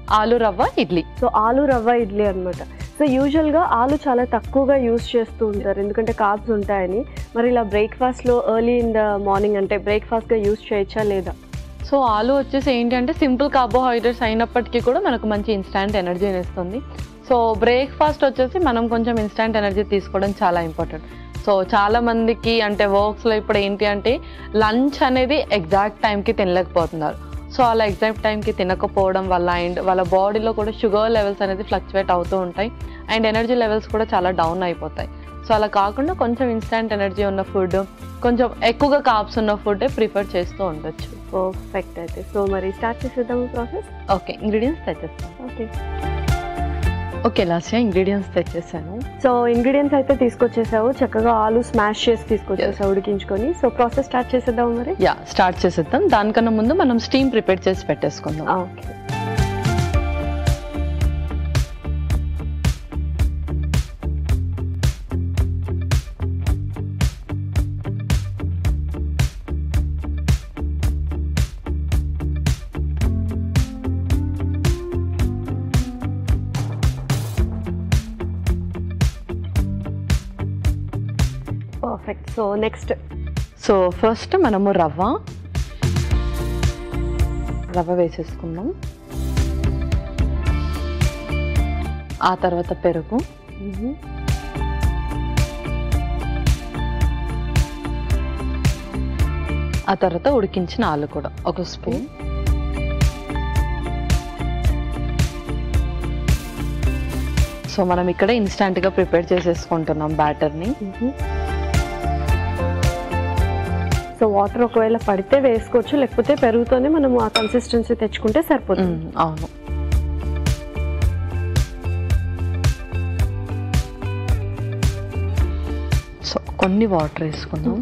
ఆలు రవ్వ ఇడ్లీ. సో ఆలు రవ్వ ఇడ్లీ అనమాట. సో యూజువల్గా ఆలు చాలా తక్కువగా యూస్ చేస్తూ ఉంటారు ఎందుకంటే కార్బ్స్ ఉంటాయని. మరి ఇలా బ్రేక్ఫాస్ట్లో ఎర్లీ ఇన్ ద మార్నింగ్ అంటే బ్రేక్ఫాస్ట్గా యూస్ చేయొచ్చా లేదా? సో ఆలు వచ్చేసి ఏంటంటే సింపుల్ కార్బోహైడ్రేట్స్ అయినప్పటికీ కూడా మనకు మంచి ఇన్స్టాంట్ ఎనర్జీని ఇస్తుంది. సో బ్రేక్ఫాస్ట్ వచ్చేసి మనం కొంచెం ఇన్స్టాంట్ ఎనర్జీ తీసుకోవడం చాలా ఇంపార్టెంట్. సో చాలామందికి అంటే వర్క్స్లో ఇప్పుడు ఏంటి అంటే లంచ్ అనేది ఎగ్జాక్ట్ టైంకి తినలేకపోతున్నారు. సో అలా ఎగ్జాక్ట్ టైంకి తినకపోవడం వల్ల అండ్ వాళ్ళ బాడీలో కూడా షుగర్ లెవెల్స్ అనేది ఫ్లక్చువేట్ అవుతూ ఉంటాయి అండ్ ఎనర్జీ లెవెల్స్ కూడా చాలా డౌన్ అయిపోతాయి. సో అలా కాకుండా కొంచెం ఇన్స్టాంట్ ఎనర్జీ ఉన్న ఫుడ్, కొంచెం ఎక్కువగా కార్బ్స్ ఉన్న ఫుడ్ ప్రిఫర్ చేస్తూ ఉండొచ్చు. పర్ఫెక్ట్. అయితే సో మరి స్టార్ట్ చేసేద్దాము ప్రాసెస్. ఓకే, ఇంగ్రీడియంట్స్ తెచ్చేస్తాను. ఓకే లాస్ట్గా ఇంగ్రీడియంట్స్ తెచ్చేసాను. సో ఇంగ్రీడియంట్స్ అయితే తీసుకొచ్చేసావు, చక్కగా ఆలు స్మాష్ చేసి తీసుకొచ్చేసావు ఉడికించుకొని. సో ప్రాసెస్ స్టార్ట్ చేసేద్దాం మరి. స్టార్ట్ చేసేద్దాం. దానికన్నా ముందు మనం స్టీమ్ ప్రిపేర్ చేసి పెట్టేసుకుందాం. Okay. Perfect. So next first మనము రవ్వ వేసేసుకుందాం. ఆ తర్వాత పెరుగు, ఆ తర్వాత ఉడికించిన ఆలు కూడా ఒక స్పూన్, సో మనం ఇక్కడ ఇన్స్టాంట్గా ప్రిపేర్ చేసేసుకుంటున్నాం బ్యాటర్ని. సో వాటర్ ఒకవేళ పడితే వేసుకోవచ్చు, లేకపోతే పెరుగుతోనే మనం ఆ కన్సిస్టెన్సీ తెచ్చుకుంటే సరిపోతుంది. అవును. సో కొన్ని వాటర్ వేసుకున్నాం.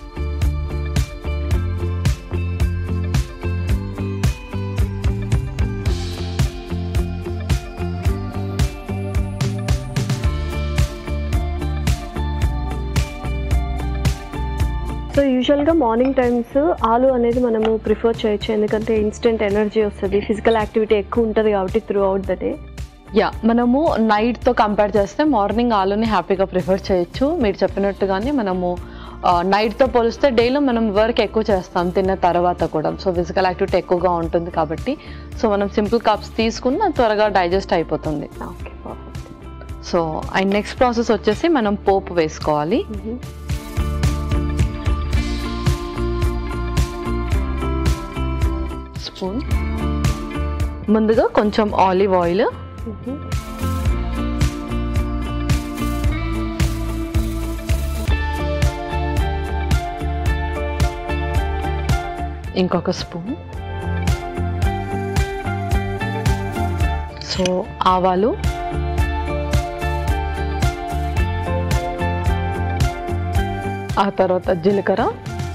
సో యూజువల్గా మార్నింగ్ టైమ్స్ ఆలు అనేది మనము ప్రిఫర్ చేయొచ్చు, ఎందుకంటే ఇన్స్టెంట్ ఎనర్జీ వస్తుంది, ఫిజికల్ యాక్టివిటీ ఎక్కువ ఉంటుంది కాబట్టి త్రూ అవుట్ ద డే. మనము నైట్తో కంపేర్ చేస్తే మార్నింగ్ ఆలుని హ్యాపీగా ప్రిఫర్ చేయొచ్చు. మీరు చెప్పినట్టుగానే మనము నైట్తో పోలిస్తే డేలో మనం వర్క్ ఎక్కువ చేస్తాం తిన్న తర్వాత కూడా. సో ఫిజికల్ యాక్టివిటీ ఎక్కువగా ఉంటుంది కాబట్టి సో మనం సింపుల్ కప్స్ తీసుకున్న త్వరగా డైజెస్ట్ అయిపోతుంది. Okay, perfect. So and next process వచ్చేసి మనం పోపు వేసుకోవాలి. స్పూన్ ముందుగా కొంచెం ఆలివ్ ఆయిల్, ఇంకొక స్పూన్, సో ఆవాలు, ఆ తర్వాత జీలకర్ర,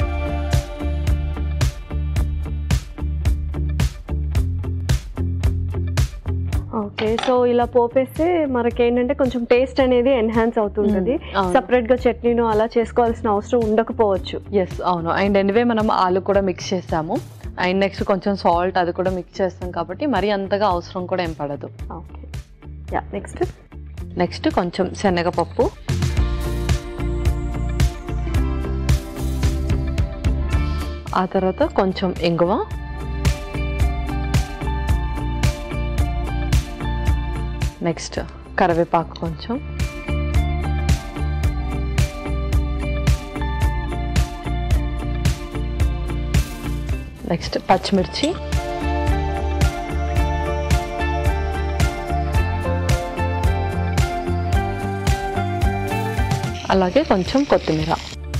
ఓకే. సో ఇలా పోపేస్తే మనకేంటంటే కొంచెం టేస్ట్ అనేది ఎన్హాన్స్ అవుతుంటుంది. సపరేట్గా చట్నీను అలా చేసుకోవాల్సిన అవసరం ఉండకపోవచ్చు. అవును. అండ్ ఎనివే మనం ఆలు కూడా మిక్స్ చేసాము అండ్ నెక్స్ట్ కొంచెం సాల్ట్ అది కూడా మిక్స్ చేస్తాం కాబట్టి మరీ అంతగా అవసరం కూడా ఏం పడదు. ఓకే. నెక్స్ట్ కొంచెం శనగపప్పు, ఆ తర్వాత కొంచెం ఇంగువ, నెక్స్ట్ కరివేపాకు కొంచెం, నెక్స్ట్ పచ్చిమిర్చి, అలాగే కొంచెం కొత్తిమీర.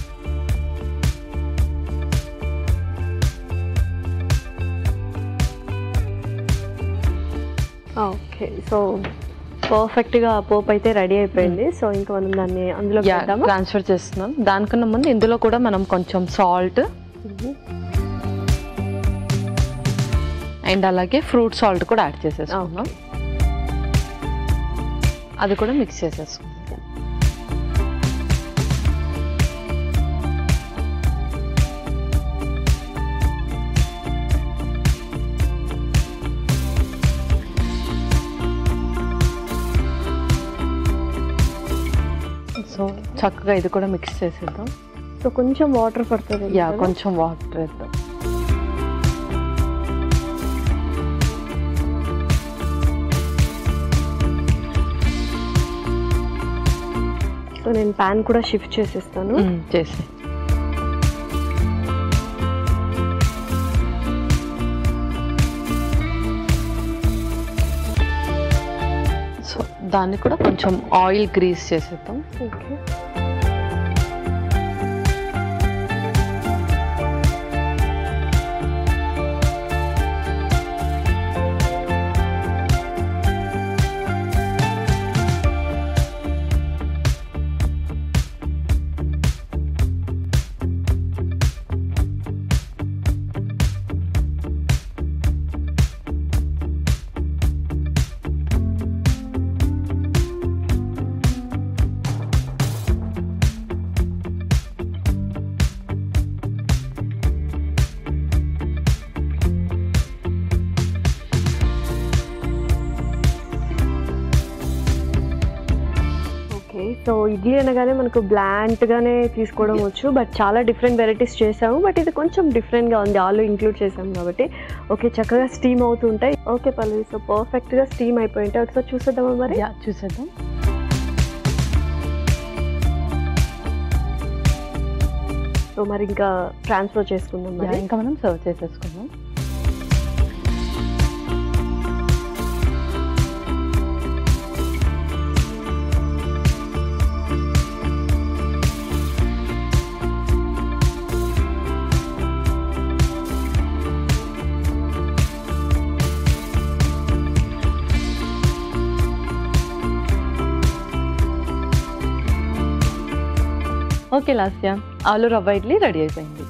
ఓకే. సో పర్ఫెక్ట్గా పోపు అయితే రెడీ అయిపోయింది. సో ఇంకా మనం దాన్ని అందులో ట్రాన్స్ఫర్ చేస్తున్నాం. దానికన్నా ముందు ఇందులో కూడా మనం కొంచెం సాల్ట్ అండ్ అలాగే ఫ్రూట్ సాల్ట్ కూడా యాడ్ చేసేసుకున్నాం. అది కూడా మిక్స్ చేసేసుకున్నాం. చక్కగా ఇది కూడా మిక్స్ చేసేద్దాం. సో కొంచెం వాటర్ పడుతుంది. యా, కొంచెం వాటర్ వేద్దాం. సో నేను ప్యాన్ కూడా షిఫ్ట్ చేసేస్తాను. చేసి సో దాన్ని కూడా కొంచెం ఆయిల్ గ్రీస్ చేసేద్దాం. ఓకే. సో ఇడ్లీ అనగానే మనకు బ్లాంట్గానే తీసుకోవడం వచ్చు, బట్ చాలా డిఫరెంట్ వెరైటీస్ చేసాము. బట్ ఇది కొంచెం డిఫరెంట్గా ఉంది, ఆలు ఇంక్లూడ్ చేసాము కాబట్టి. ఓకే, చక్కగా స్టీమ్ అవుతూ ఉంటాయి. ఓకే పల్లవి, సో పర్ఫెక్ట్గా స్టీమ్ అయిపోయి ఉంటాయి. ఒకసారి చూసేద్దామా మరి? చూసేద్దాం. సో మరి ఇంకా ట్రాన్స్ఫర్ చేసుకుందాం మరి. ఇంకా మనం సర్వ్ చేసేసుకుందాం. ఓకే లాస్య, ఆలు రవ్వ ఇడ్లీ రెడీ అయిపోయింది.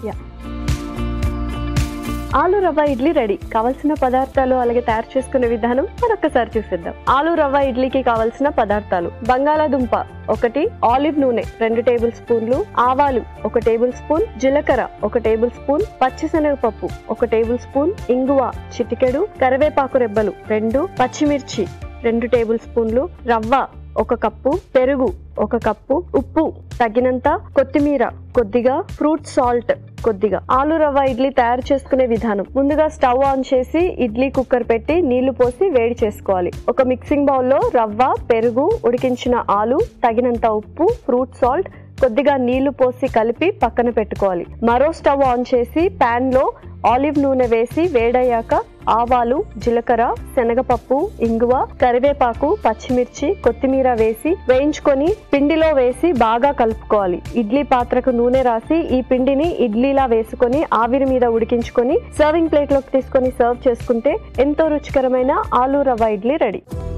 ఆలు రవ్వ ఇడ్లీ రెడీ. కావాల్సిన పదార్థాలు అలాగే తయారు చేసుకునే విధానం మరొకసారి చూసేద్దాం. ఆలు రవ్వ ఇడ్లీకి కావాల్సిన పదార్థాలు: బంగాళాదుంప 1, ఆలివ్ నూనె 2 టేబుల్ స్పూన్లు, ఆవాలు 1 టేబుల్ స్పూన్, జీలకర్ర 1 టేబుల్ స్పూన్, పచ్చిశనగపప్పు 1 టేబుల్ స్పూన్, ఇంగువ చిటికెడు, కరివేపాకు రెబ్బలు 2, పచ్చిమిర్చి 2 టేబుల్ స్పూన్లు, రవ్వ 1 కప్పు, పెరుగు 1 కప్పు, ఉప్పు తగినంత, కొత్తిమీర కొద్దిగా, ఫ్రూట్ సాల్ట్ కొద్దిగా. ఆలు రవ్వ ఇడ్లీ తయారు చేసుకునే విధానం: ముందుగా స్టవ్ ఆన్ చేసి ఇడ్లీ కుక్కర్ పెట్టి నీళ్లు పోసి వేడి చేసుకోవాలి. ఒక మిక్సింగ్ బౌల్లో రవ్వ, పెరుగు, ఉడికించిన ఆలు, తగినంత ఉప్పు, ఫ్రూట్ సాల్ట్, కొద్దిగా నీళ్లు పోసి కలిపి పక్కన పెట్టుకోవాలి. మరో స్టవ్ ఆన్ చేసి ప్యాన్ లో ఆలివ్ నూనె వేసి వేడయ్యాక ఆవాలు, జీలకర్ర, శనగపప్పు, ఇంగువ, కరివేపాకు, పచ్చిమిర్చి, కొత్తిమీర వేసి వేయించుకొని పిండిలో వేసి బాగా కలుపుకోవాలి. ఇడ్లీ పాత్రకు నూనె రాసి ఈ పిండిని ఇడ్లీలా వేసుకొని ఆవిరి మీద ఉడికించుకొని సర్వింగ్ ప్లేట్ లోకి తీసుకొని సర్వ్ చేసుకుంటే ఎంతో రుచికరమైన ఆలు రవ్వ ఇడ్లీ రెడీ.